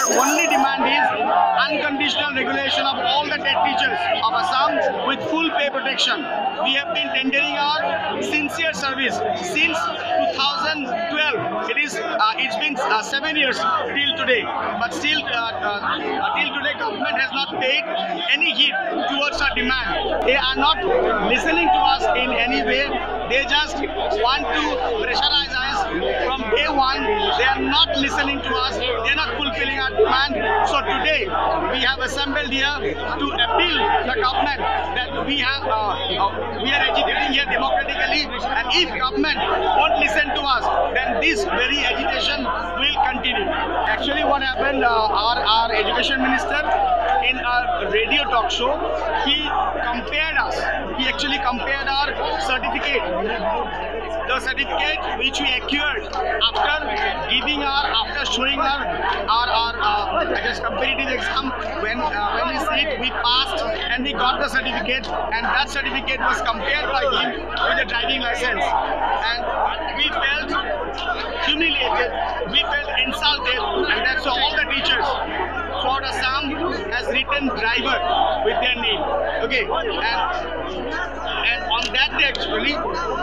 our only demand is unconditional regulation of all the TET teachers of Assam with full pay protection. We have been tendering our sincere service since 2012. It's been 7 years till today, but still till today government has not paid any heed towards our demand. They are not listening to us in any way. They just want to pressurize us from day one. They are not listening to us. They are not fulfilling our demand. So today we have assembled here to appeal the government that we are agitating here democratically, and if government won't listen to us, then this very agitation will continue. Actually, what happened? Our education minister in a radio talk show, he compared us. He actually compared our certificate, the certificate which we acquired after showing our I guess competitive exam. When we sit, we passed and we got the certificate, and that certificate was compared by him with a driving license, and we felt humiliated, we felt insulted, and that's why all the teachers throughout Assam has written driver with their name. Okay, and on that day actually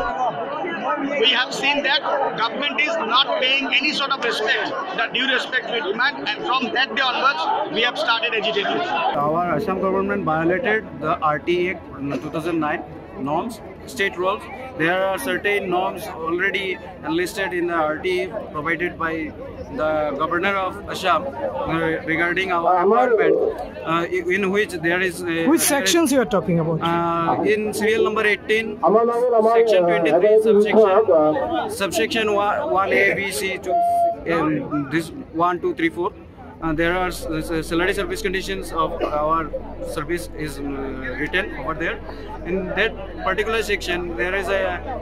we have seen that government is not paying any sort of respect, the due respect we demand, and from that day onwards we have started agitating. Our Assam government violated the RT Act 2009 norms, state rules. There are certain norms already enlisted in the RT provided by the governor of Assam regarding our department, in which there is which sections you are talking about? In serial number 18, section 23, subsection 1A, B, C, this 1, 2, 3, 4. There are salary service conditions of our service is written over there. In that particular section, there is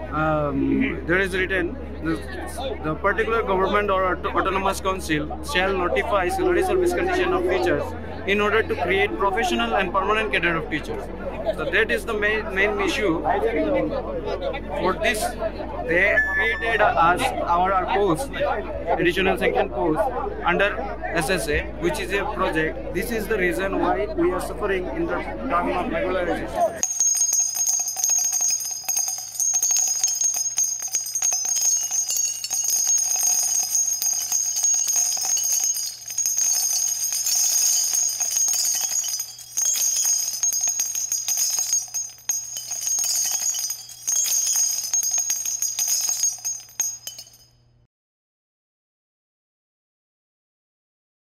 written the particular government or autonomous council shall notify salary service condition of teachers in order to create professional and permanent cadre of teachers. So that is the main issue. For this, they created us our post, additional sanction post under SSA, which is a project. This is the reason why we are suffering in the term of regularization.